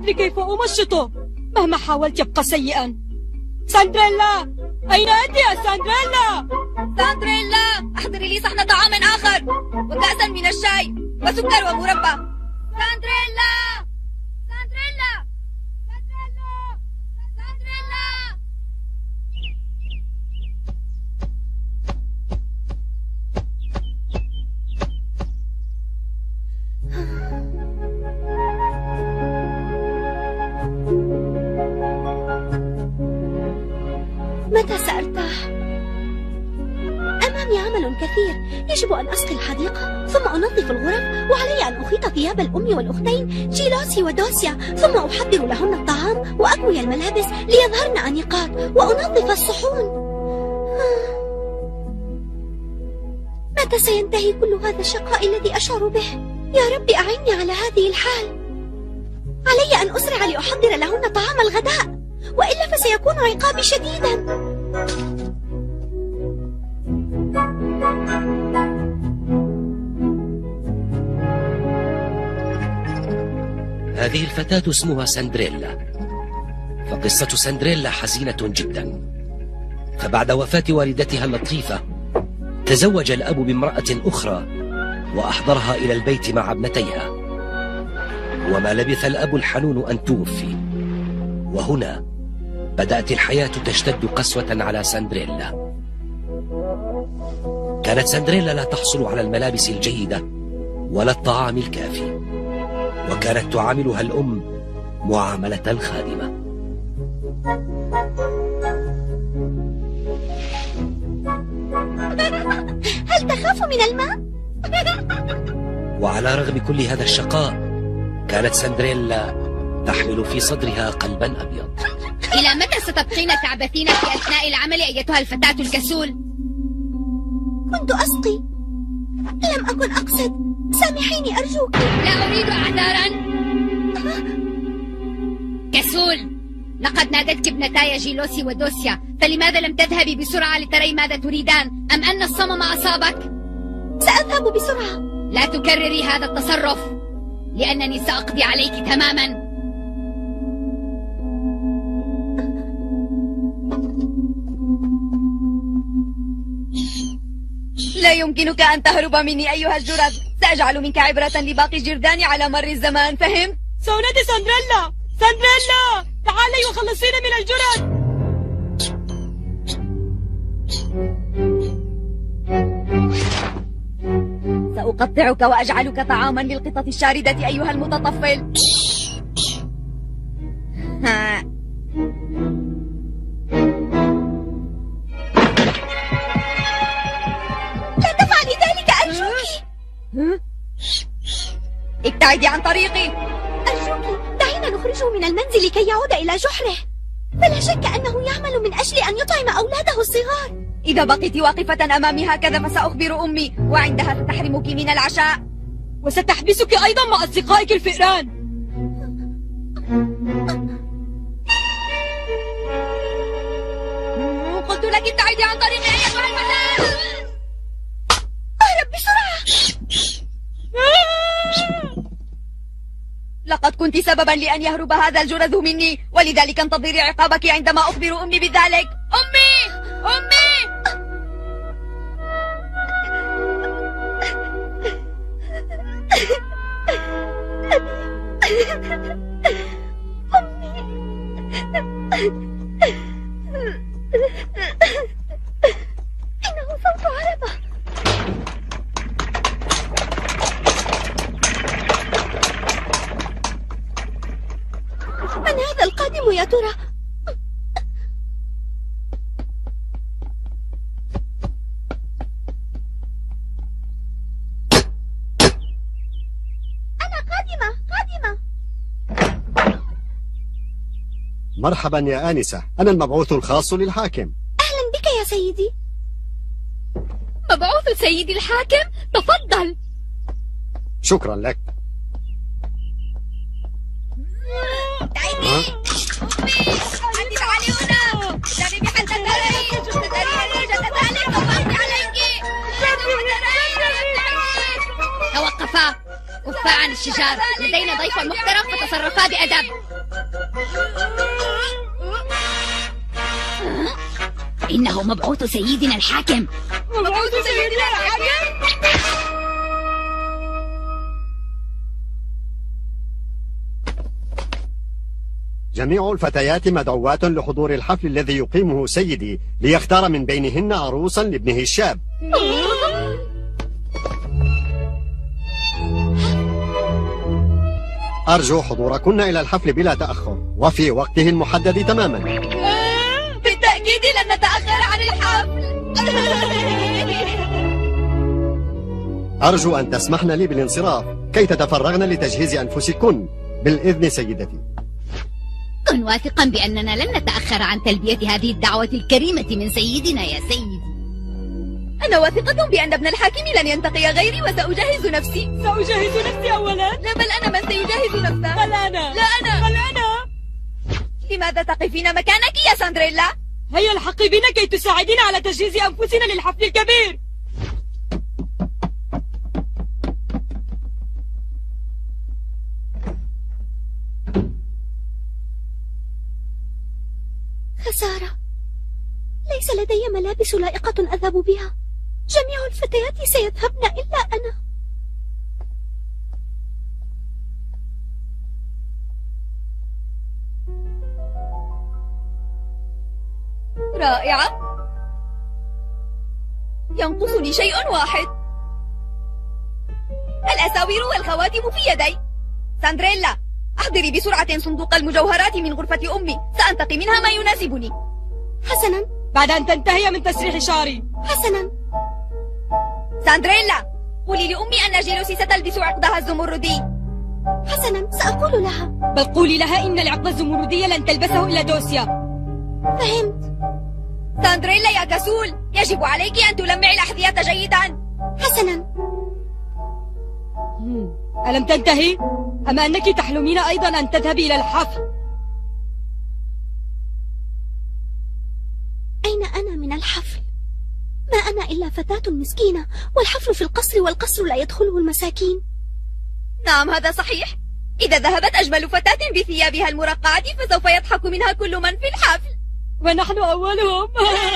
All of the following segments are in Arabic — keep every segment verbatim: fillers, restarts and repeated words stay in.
أدري كيف أمشطه، مهما حاولت يبقى سيئا. ساندريلا، أين أنت يا ساندريلا؟ ساندريلا، أحضري لي صحن طعام آخر وكأسا من الشاي وسكر ومربى. ساندريلا، ساندريلا، ساندريلا، ساندريلا. متى سأرتاح؟ أمامي عمل كثير، يجب أن أسقي الحديقة، ثم أنظف الغرف، وعلي أن أخيط ثياب الأم والأختين جيلوسي ودوسيا، ثم أحضر لهن الطعام وأكوي الملابس ليظهرن أنيقات، وأنظف الصحون. متى سينتهي كل هذا الشقاء الذي أشعر به؟ يا ربي أعني على هذه الحال. علي أن أسرع لأحضر لهن طعام الغداء، وإلا فسيكون عقابي شديدا. هذه الفتاة اسمها ساندريلا، فقصة ساندريلا حزينة جدا. فبعد وفاة والدتها اللطيفة تزوج الأب بامرأة أخرى وأحضرها إلى البيت مع ابنتيها، وما لبث الأب الحنون أن توفي. وهنا بدأت الحياة تشتد قسوة على ساندريلا. كانت ساندريلا لا تحصل على الملابس الجيدة ولا الطعام الكافي، وكانت تعاملها الأم معاملة الخادمة. هل تخاف من الماء؟ وعلى رغم كل هذا الشقاء كانت ساندريلا تحمل في صدرها قلبا أبيض. إلى متى ستبقين تعبثين في أثناء العمل أيتها الفتاة الكسول؟ كنت أسقي، لم أكن أقصد، سامحيني أرجوك. لا أريد أعذارا. كسول، لقد نادتك ابنتاي جيلوسي ودوسيا، فلماذا لم تذهبي بسرعة لتري ماذا تريدان؟ أم أن الصمم أصابك؟ سأذهب بسرعة. لا تكرري هذا التصرف، لأنني سأقضي عليك تماما. لا يمكنك أن تهرب مني أيها الجرذ. سأجعل منك عبرة لباقي الجرذان على مر الزمان، فهمت؟ سونتي ساندريلا، ساندريلا تعالي وخلصينا من الجرذ. سأقطعك وأجعلك طعاما للقطط الشاردة أيها المتطفل. ها. لا تفعلي ذلك أرجوك. ابتعدي عن طريقي. أرجوك دعينا نخرجه من المنزل كي يعود إلى جحره. فلا شك أنه يعمل من أجل أن يطعم أولاده الصغار. إذا بقيت واقفة أمامي هكذا فسأخبر أمي، وعندها ستحرمك من العشاء، وستحبسك أيضا مع أصدقائك الفئران. قلت لك ابتعدي عن طريقي أيتها الفتاة. اهرب بسرعة. لقد كنت سببا لأن يهرب هذا الجرذ مني، ولذلك انتظري عقابك عندما أخبر أمي بذلك. أمي! أمي! إنه صوت عربة. من هذا القادم يا ترى؟ أنا قادمة قادمة. مرحبا يا آنسة، أنا المبعوث الخاص للحاكم. أهلا بك يا سيدي. مبعوث سيدي الحاكم، تفضل. شكرا لك. تعالي أمي، أنت تعالي هنا. دعني بحل تدري تدري تدري قبضت عليك. توقفا. أف تتخلفا عن الشجار. لدينا ضيف محترم فتصرفا بأدب. إنه مبعوث سيدنا الحاكم. مبعوث سيدنا الحاكم؟ جميع الفتيات مدعوات لحضور الحفل الذي يقيمه سيدي ليختار من بينهن عروسا لابنه الشاب. أرجو حضوركن إلى الحفل بلا تأخر وفي وقته المحدد تماما. بالتأكيد لن نتأخر عن الحفل. أرجو أن تسمحن لي بالانصراف كي تتفرغن لتجهيز أنفسكن. بالإذن سيدتي. كن واثقا بأننا لن نتأخر عن تلبية هذه الدعوة الكريمة من سيدنا يا سيدي. أنا واثقة بأن ابن الحاكم لن ينتقي غيري وسأجهز نفسي. سأجهز نفسي أولا. لا، بل أنا من سيجهز نفسه. بل أنا. لا أنا. بل أنا. لماذا تقفين مكانك يا ساندريلا؟ هيا الحقي بنا كي تساعدين على تجهيز أنفسنا للحفل الكبير. خسارة، ليس لدي ملابس لائقة أذهب بها. جميع الفتيات سيذهبن إلا أنا. رائعة. ينقصني شيء واحد. الأساور والخواتم في يدي. ساندريلا، أحضري بسرعة صندوق المجوهرات من غرفة أمي. سأنتقي منها ما يناسبني. حسنا. بعد أن تنتهي من تسريح شعري. حسنا. ساندريلا، قولي لأمي أن جيلوسي ستلبس عقدها الزمردي. حسنا، سأقول لها. بل قولي لها إن العقد الزمردي لن تلبسه إلا دوسيا. فهمت. ساندريلا يا كسول، يجب عليك أن تلمعي الأحذية جيدا. حسنا. ألم تنتهي؟ أما أنك تحلمين أيضا أن تذهبي إلى الحفل؟ أين أنا من الحفل؟ ما أنا إلا فتاة مسكينة، والحفل في القصر، والقصر لا يدخله المساكين. نعم، هذا صحيح. إذا ذهبت أجمل فتاة بثيابها المرقعة فسوف يضحك منها كل من في الحفل، ونحن أولهم.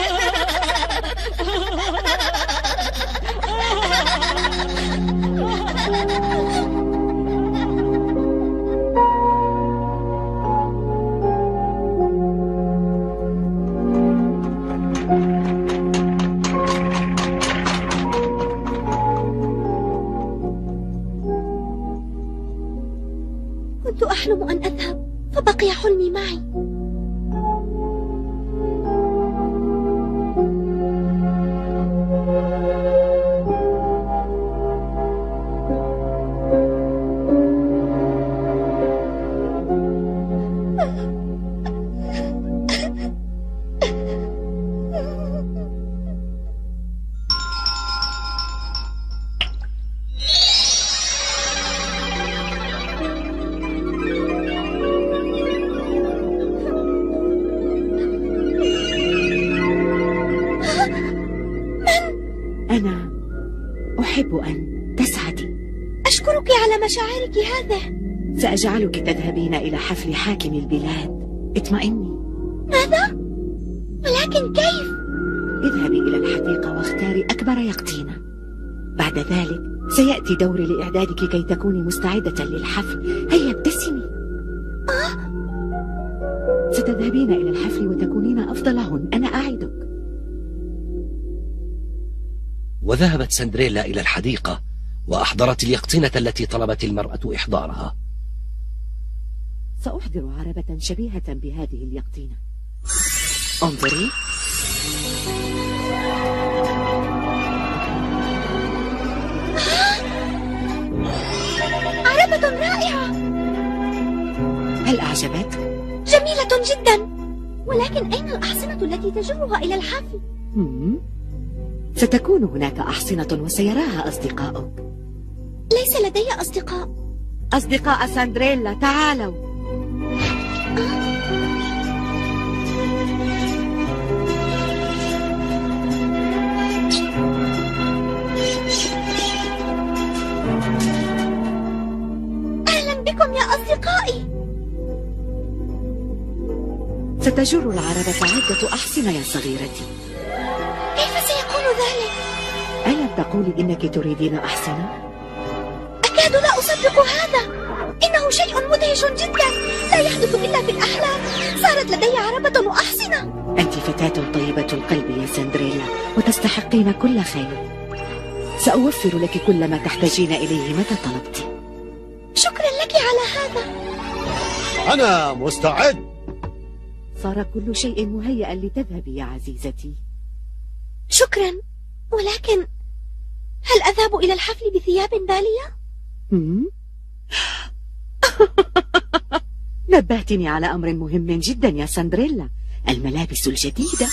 كنت أحلم أن أذهب فبقي حلمي معي. أنا أحب أن تسعدي. أشكرك على مشاعرك هذه. سأجعلك تذهبين إلى حفل حاكم البلاد. اطمئني. ماذا؟ ولكن كيف؟ اذهبي إلى الحديقة واختاري أكبر يقطينة. بعد ذلك سيأتي دوري لإعدادك كي تكوني مستعدة للحفل. هيا ابتسمي. آه؟ ستذهبين إلى الحفل وتكونين أفضلهن، أنا أعدك. وذهبت سندريلا إلى الحديقة وأحضرت اليقطينة التي طلبت المرأة إحضارها. سأحضر عربة شبيهة بهذه اليقطينة. انظري. عربة رائعة. هل أعجبتك؟ جميلة جدا، ولكن أين الأحصنة التي تجرها إلى الحفل؟ مم. ستكون هناك أحصنة وسيراها أصدقائك. ليس لدي أصدقاء. أصدقاء ساندريلا، تعالوا. ستجر العربة عدة أحصنة يا صغيرتي. كيف سيكون ذلك؟ ألم تقولي إنك تريدين أحصنة؟ أكاد لا أصدق هذا. إنه شيء مدهش جدا، لا يحدث إلا في الأحلام. صارت لدي عربة وأحصنة. أنت فتاة طيبة القلب يا سندريلا، وتستحقين كل خير. سأوفر لك كل ما تحتاجين إليه متى طلبت. شكرا لك على هذا. أنا مستعد. صار كل شيء مهيئا لتذهبي يا عزيزتي. شكرا، ولكن هل أذهب إلى الحفل بثياب بالية؟ نبهتني على أمر مهم جدا يا سندريلا، الملابس الجديدة.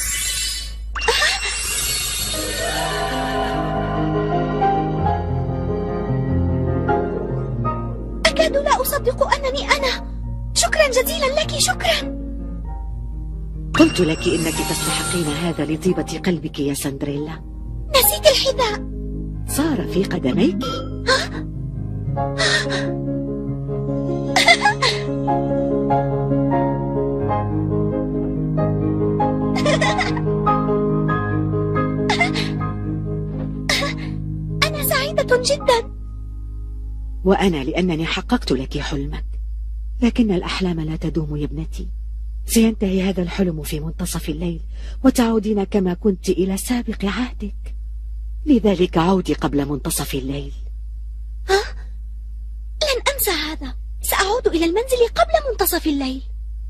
أكاد لا أصدق أنني أنا. شكرا جزيلا لك، شكرا. قلت لك إنك تستحقين هذا لطيبة قلبك يا سندريلا. نسيت الحذاء. صار في قدميك. أنا سعيدة جدا. وأنا لأنني حققت لك حلمك. لكن الأحلام لا تدوم يا ابنتي. سينتهي هذا الحلم في منتصف الليل، وتعودين كما كنت إلى سابق عهدك. لذلك عودي قبل منتصف الليل. ها؟ لن أنسى هذا. سأعود إلى المنزل قبل منتصف الليل.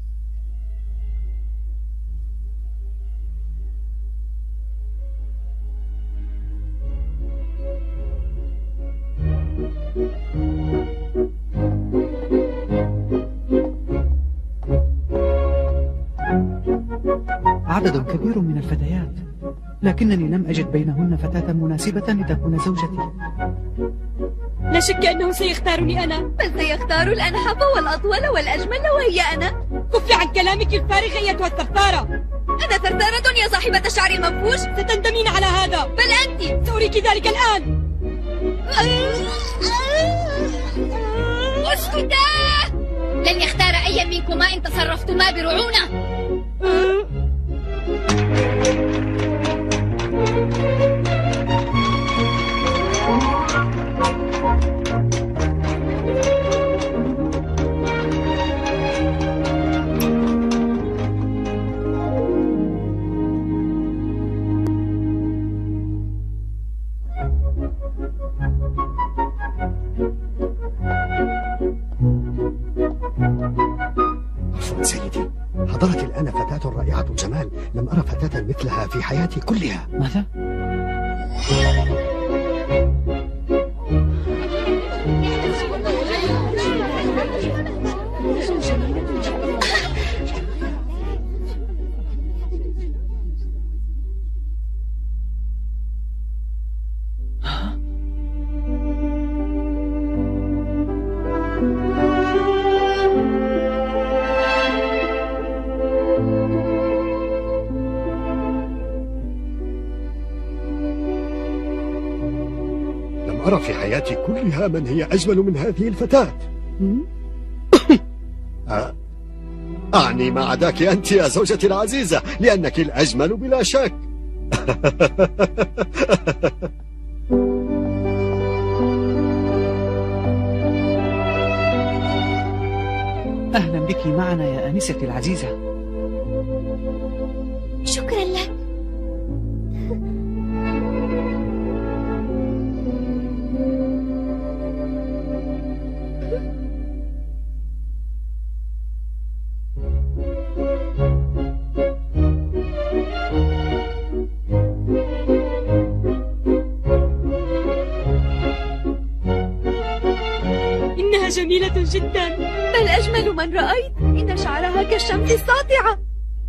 عدد كبير من الفتيات، لكنني لم أجد بينهن فتاة مناسبة لتكون زوجتي. لا شك أنه سيختارني أنا. بل سيختار الأنحف والأطول والأجمل، وهي أنا. كفي عن كلامك الفارغ أيتها الثرثارة. أنا ثرثارة يا صاحبة الشعر المنفوش؟ ستندمين على هذا. بل أنت. سأريك ذلك الآن. اسكتا! لن يختار أي منكما إن تصرفتما برعونة. عفوا سيدي، حضرت الآن فتاة رائعة الجمال، لم أرى فتاة مثلها في حياتي كلها. ماذا؟ أرى في حياتي كلها من هي أجمل من هذه الفتاة. أعني ما عداك أنت يا زوجتي العزيزة، لأنك الأجمل بلا شك. أهلا بك معنا يا آنستي العزيزة. شكرا لك. إنها جميلة جدا، بل أجمل من رأيت. إن شعرها كالشمس الساطعة.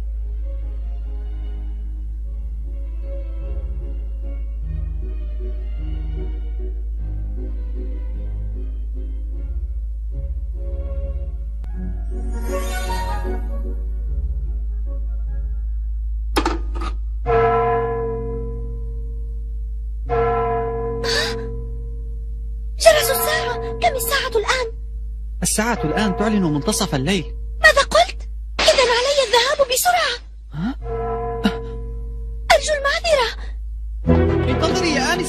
جرس الساعة. كم الساعة الآن؟ الساعة الآن تعلن منتصف الليل. ماذا قلت؟ إذن علي الذهاب بسرعة.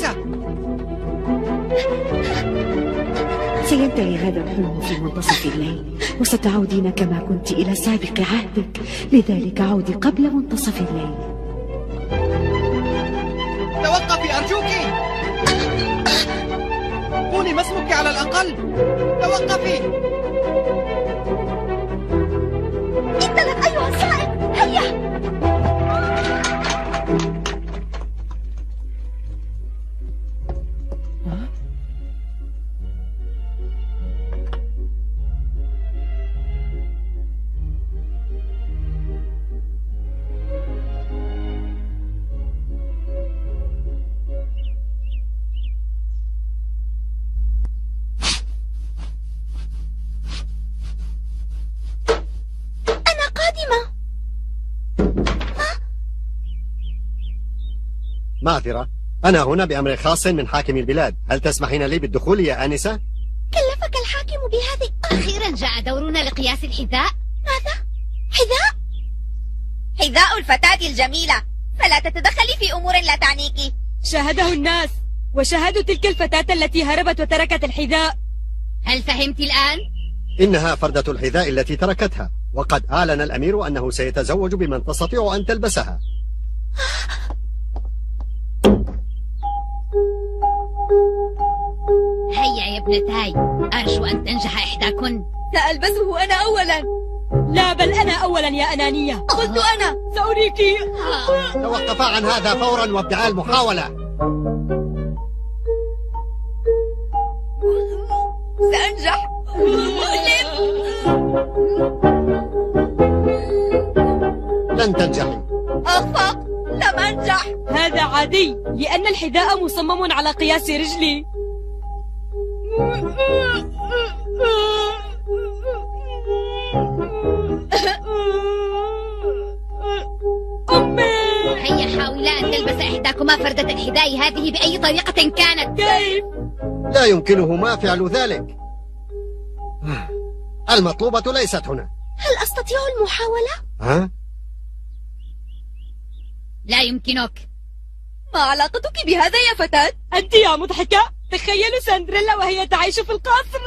هيا. سينتهي هذا الحلم في منتصف الليل، وستعودين كما كنت إلى سابق عهدك، لذلك عودي قبل منتصف الليل. توقفي أرجوك، قولي ما اسمك على الأقل. توقفي. انطلق أيها السائق، هيا. معذرة، أنا هنا بأمر خاص من حاكم البلاد، هل تسمحين لي بالدخول يا آنسة؟ كلفك الحاكم بهذه. أخيرا جاء دورنا لقياس الحذاء. ماذا؟ حذاء؟ حذاء الفتاة الجميلة، فلا تتدخلي في أمور لا تعنيك. شاهده الناس وشاهدوا تلك الفتاة التي هربت وتركت الحذاء. هل فهمت الآن؟ إنها فردة الحذاء التي تركتها، وقد أعلن الأمير أنه سيتزوج بمن تستطيع أن تلبسها. هيا يا ابنتاي، أرجو أن تنجح إحداكن. سألبسه أنا أولا. لا، بل أنا أولا يا أنانية. قلت أنا سأريك. توقفا عن هذا فورا وابدأ المحاولة. سأنجح. لن تنجحي. أخفق، لم أنجح. هذا عادي، لأن الحذاء مصمم على قياس رجلي. أمي، هيا حاولا أن تلبس إحداكما فردة الحذاء هذه بأي طريقة كانت. كيف؟ لا يمكنهما فعل ذلك. المطلوبة ليست هنا. هل أستطيع المحاولة؟ ها؟ لا يمكنك. ما علاقتك بهذا يا فتاة؟ أنت يا مضحكة. تخيلوا سندريلا وهي تعيش في القصر.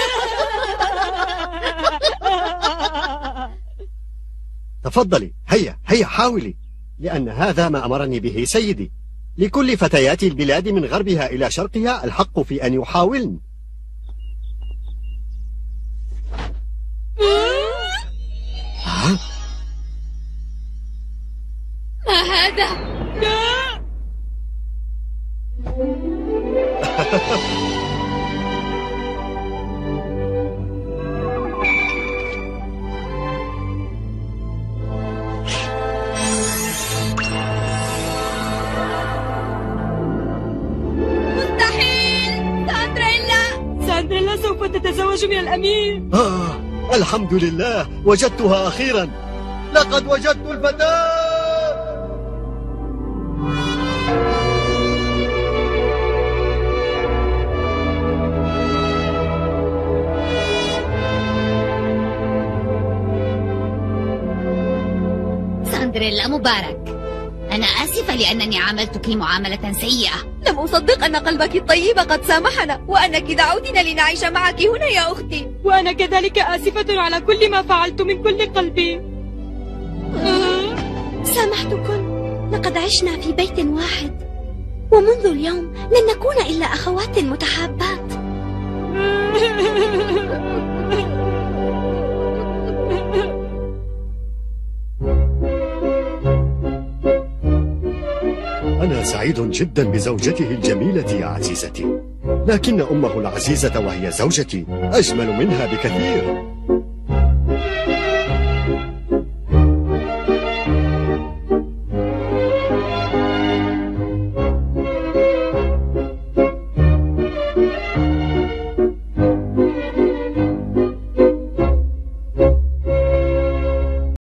تفضلي، هيا هيا حاولي، لأن هذا ما أمرني به سيدي. لكل فتيات البلاد من غربها إلى شرقها الحق في أن يحاولن. ها؟ ما هذا؟ مستحيل. ساندريلا ساندريلا سوف تتزوج من الأمير. آه، الحمد لله، وجدتها أخيرا. لقد وجدت الفتاة. ساندريلا مبارك، أنا آسفة لأنني عاملتك معاملة سيئة. لم أصدق أن قلبك الطيب قد سامحنا، وأنك دعوتنا لنعيش معك هنا يا أختي. وأنا كذلك آسفة على كل ما فعلت من كل قلبي. سامحتكن، لقد عشنا في بيت واحد، ومنذ اليوم لن نكون إلا أخوات متحابات. أنا سعيد جدا بزوجته الجميلة يا عزيزتي، لكن أمه العزيزة وهي زوجتي أجمل منها بكثير.